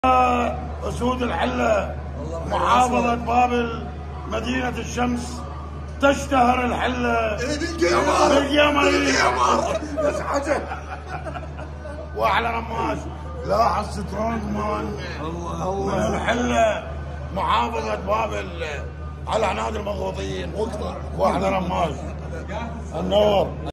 أسود الحلة محافظة بابل مدينة الشمس تشتهر الحلة بالقمر يسعدك وأحلى رماش. لاحظ سترونج مان من الحلة محافظة بابل على عناد المضغوطين وأحلى رماش النور.